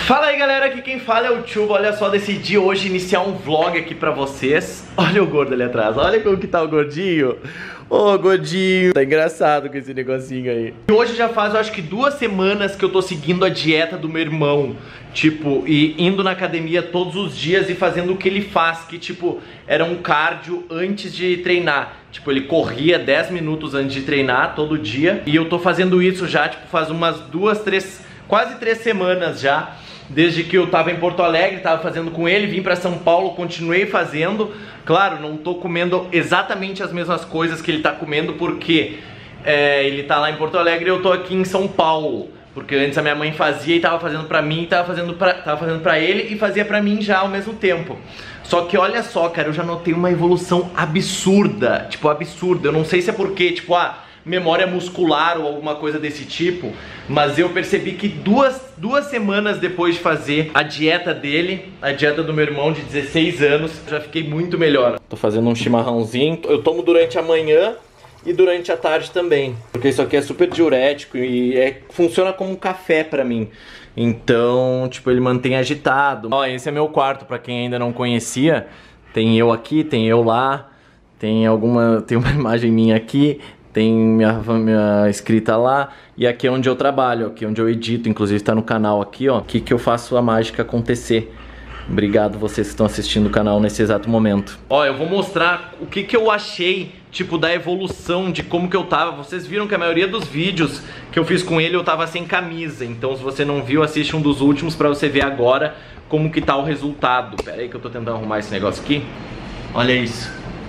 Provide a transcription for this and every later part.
Fala aí galera, aqui quem fala é o Chuba. Olha só, decidi hoje iniciar um vlog aqui pra vocês. Olha o gordo ali atrás, olha como que tá o gordinho. Ô, gordinho, tá engraçado com esse negocinho aí. E hoje já faz, eu acho que 2 semanas que eu tô seguindo a dieta do meu irmão. Tipo, e indo na academia todos os dias e fazendo o que ele faz. Que tipo, era um cardio antes de treinar. Tipo, ele corria 10 minutos antes de treinar todo dia. E eu tô fazendo isso já, tipo, faz umas 2, 3, quase 3 semanas já. Desde que eu tava em Porto Alegre, tava fazendo com ele, vim pra São Paulo, continuei fazendo. Claro, não tô comendo exatamente as mesmas coisas que ele tá comendo, porque ele tá lá em Porto Alegre e eu tô aqui em São Paulo. Porque antes a minha mãe fazia e tava fazendo pra mim, tava fazendo pra ele e fazia pra mim já ao mesmo tempo. Só que olha só, cara, eu já notei uma evolução absurda, tipo, absurda. Eu não sei se é porque, tipo, memória muscular ou alguma coisa desse tipo, mas eu percebi que duas semanas depois de fazer a dieta dele, a dieta do meu irmão de 16 anos, já fiquei muito melhor. Tô fazendo um chimarrãozinho, eu tomo durante a manhã e durante a tarde também, porque isso aqui é super diurético e funciona como um café pra mim. Então, tipo, ele mantém agitado. Ó, esse é meu quarto, pra quem ainda não conhecia. Tem eu aqui, tem eu lá, tem uma imagem minha aqui, tem minha escrita lá, e aqui é onde eu trabalho, aqui é onde eu edito, inclusive tá no canal aqui, ó, aqui que eu faço a mágica acontecer. Obrigado vocês que estão assistindo o canal nesse exato momento. Ó, eu vou mostrar o que eu achei, tipo, da evolução, de como que eu tava. Vocês viram que a maioria dos vídeos que eu fiz com ele eu tava sem camisa, então se você não viu, assiste um dos últimos pra você ver agora como que tá o resultado. Pera aí que eu tô tentando arrumar esse negócio aqui. Olha isso.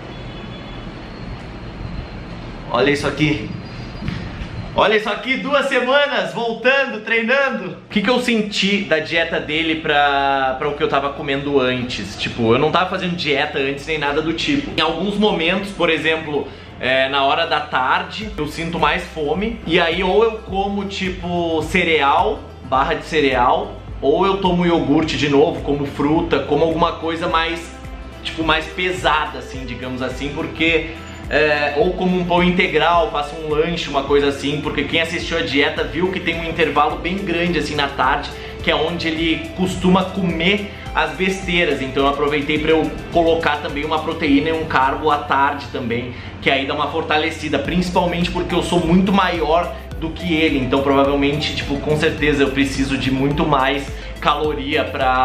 Olha isso aqui. Olha isso aqui, 2 semanas voltando, treinando. O que eu senti da dieta dele pra o que eu tava comendo antes? Tipo, eu não tava fazendo dieta antes nem nada do tipo. Em alguns momentos, por exemplo, na hora da tarde, eu sinto mais fome. E aí ou eu como tipo cereal, barra de cereal, ou eu tomo iogurte de novo, como fruta, como alguma coisa mais, tipo, mais pesada, assim, digamos assim, porque... ou como um pão integral, faço um lanche, uma coisa assim, porque quem assistiu a dieta viu que tem um intervalo bem grande assim na tarde, que é onde ele costuma comer as besteiras. Então eu aproveitei para eu colocar também uma proteína e um carbo à tarde também, que aí dá uma fortalecida, principalmente porque eu sou muito maior do que ele, então provavelmente, tipo, com certeza eu preciso de muito mais caloria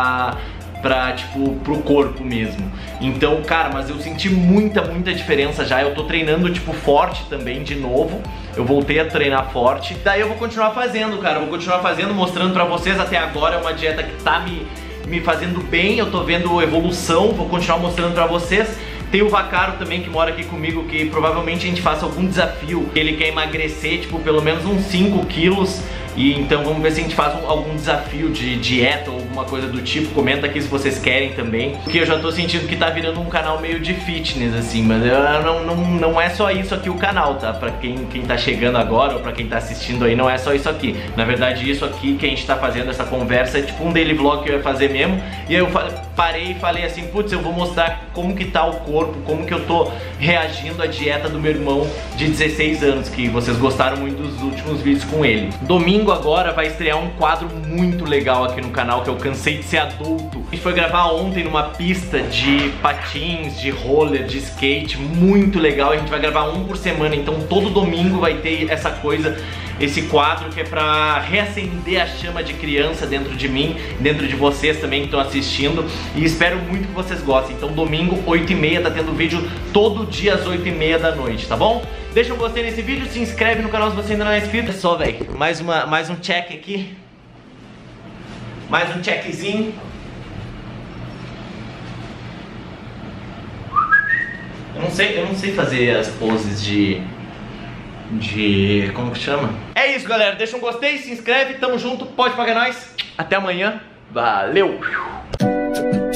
tipo, pro corpo mesmo. Então, cara, mas eu senti muita diferença já. Eu tô treinando, tipo, forte também de novo. Eu voltei a treinar forte. Daí eu vou continuar fazendo, cara. Eu vou continuar fazendo, mostrando pra vocês. Até agora é uma dieta que tá me fazendo bem. Eu tô vendo evolução. Vou continuar mostrando pra vocês. Tem o Vacaro também que mora aqui comigo, que provavelmente a gente faça algum desafio. Ele quer emagrecer, tipo, pelo menos uns 5 quilos. E então vamos ver se a gente faz algum desafio de dieta ou alguma coisa do tipo. Comenta aqui se vocês querem também, porque eu já tô sentindo que tá virando um canal meio de fitness assim. Mas não é só isso aqui o canal, tá? Pra quem tá chegando agora ou pra quem tá assistindo aí, não é só isso aqui. Na verdade isso aqui que a gente tá fazendo, essa conversa, é tipo um daily vlog que eu ia fazer mesmo. E aí eu parei e falei assim, putz, eu vou mostrar como que tá o corpo, como que eu tô reagindo à dieta do meu irmão de 16 anos, que vocês gostaram muito dos últimos vídeos com ele. Domingo agora vai estrear um quadro muito legal aqui no canal, que eu cansei de ser adulto. A gente foi gravar ontem numa pista de patins, de roller, de skate, muito legal. A gente vai gravar um por semana, então todo domingo vai ter essa coisa, esse quadro que é pra reacender a chama de criança dentro de mim, dentro de vocês também que estão assistindo, e espero muito que vocês gostem. Então domingo, 8h30, tá tendo vídeo todo dia às 8h30 da noite, tá bom? Deixa um gostei nesse vídeo, se inscreve no canal se você ainda não é inscrito. É só, velho, mais um check aqui. Mais um checkzinho. Eu não sei fazer as poses de como que chama? É isso, galera, deixa um gostei, se inscreve, tamo junto, pode pagar nós. Até amanhã, valeu!